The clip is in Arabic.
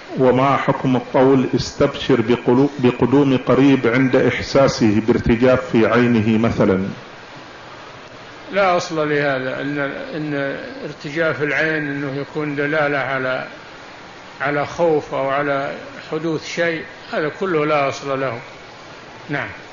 وما حكم القول استبشر بقدوم قريب عند إحساسه بارتجاف في عينه مثلا؟ لا أصل لهذا، إن ارتجاف العين أنه يكون دلالة على خوف أو على حدوث شيء، هذا كله لا أصل له. نعم.